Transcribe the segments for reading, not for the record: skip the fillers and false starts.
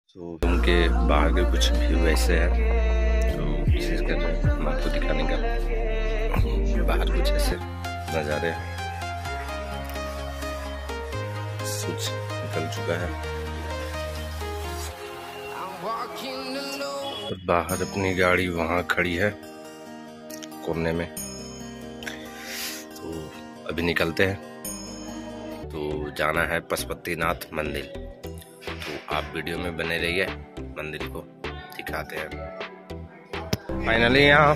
तो उनके बाहर के कुछ व्यू ऐसे है, तो कोशिश कर रहे हैं हम आपको दिखाने का। बाहर कुछ ऐसे नज़ारे हैं, सूरज निकल चुका है और बाहर अपनी गाड़ी वहाँ खड़ी है कोने में। तो अभी निकलते हैं, तो जाना है पशुपतिनाथ मंदिर। तो आप वीडियो में बने रहिए, मंदिर को दिखाते हैं। फाइनली यहाँ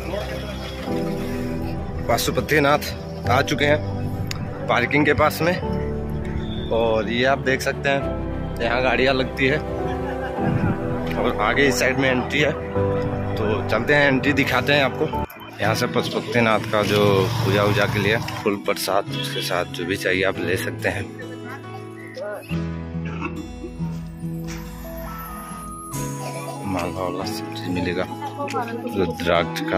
पशुपतिनाथ आ चुके हैं पार्किंग के पास में, और ये आप देख सकते हैं यहाँ गाड़ियाँ लगती है और आगे इस साइड में एंट्री है। तो चलते हैं, एंट्री दिखाते हैं आपको। यहाँ से पशुपतिनाथ का जो पूजा वूजा के लिए फूल प्रसाद, उसके साथ जो भी चाहिए आप ले सकते हैं। माला वाला सब चीज मिलेगा, रुद्राक्ष का।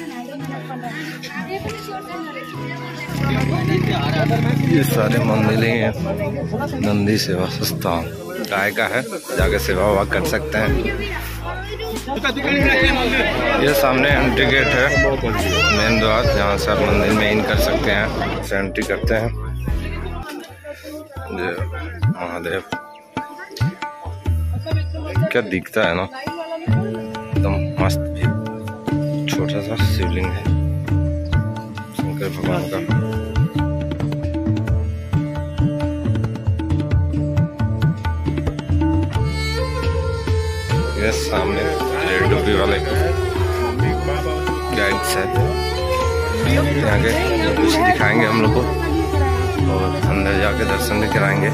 ये सारे मंदिर ही हैं। नंदी सेवा संस्थान गाय का है, जाके सेवा ववा कर सकते हैं। ये सामने एंट्री गेट है, मेन द्वार, जहाँ से आप मंदिर में इन कर सकते हैं। से एंट्री करते हैं। महादेव क्या दिखता है ना, एकदम मस्त भी। छोटा सा शिवलिंग है शंकर भगवान का। ये सामने रेड डब्बी वाले गाइड्स है, आगे कुछ दिखाएंगे हम लोग को और अंदर जाके दर्शन भी कराएंगे।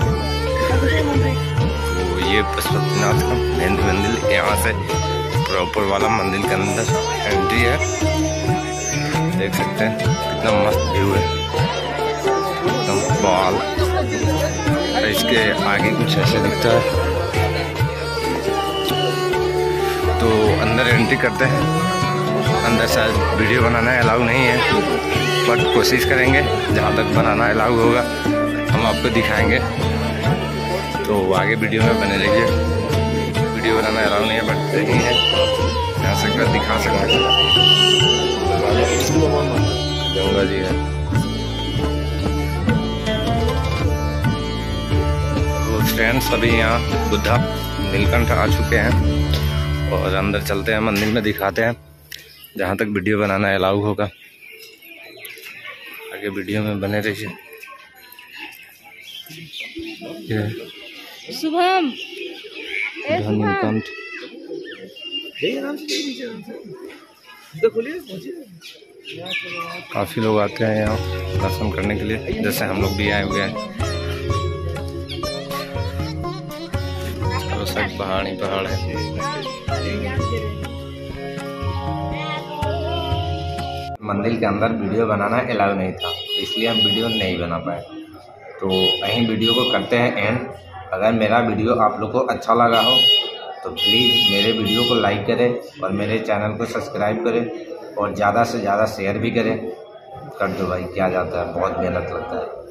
तो ये पशुपतिनाथ का मेन मंदिर, यहाँ से प्रॉपर वाला मंदिर के अंदर एंट्री है। देख सकते हैं कितना मस्त व्यू है, एकदम बाल। इसके आगे कुछ ऐसे दिखता है। तो अंदर एंट्री करते हैं। अंदर शायद वीडियो बनाना अलाउ नहीं है, बट कोशिश करेंगे, जहाँ तक बनाना अलाउ होगा हम आपको दिखाएंगे। तो आगे वीडियो में बने रहिए। वीडियो बनाना अलाउ नहीं है, बट नहीं है, यहाँ से कर दिखा सकते हैं। गंगा जी है। तो फ्रेंड्स, अभी यहाँ बुद्धा नीलकंठ आ चुके हैं और अंदर चलते हैं, मंदिर में दिखाते हैं, जहाँ तक वीडियो बनाना अलाउ होगा। आगे वीडियो में बने रहिए। शुभम नीलकंठ काफी लोग आते हैं यहाँ दर्शन करने के लिए, जैसे हम लोग भी आए हुए हैं। चारों साइड पहाड़ ही पहाड़ है। मंदिर के अंदर वीडियो बनाना अलाउ नहीं था, इसलिए हम वीडियो नहीं बना पाए। तो यहीं वीडियो को करते हैं एंड। अगर मेरा वीडियो आप लोग को अच्छा लगा हो तो प्लीज़ मेरे वीडियो को लाइक करें और मेरे चैनल को सब्सक्राइब करें और ज़्यादा से ज़्यादा शेयर भी करें। कर दो भाई, क्या जाता है, बहुत मेहनत लगता है।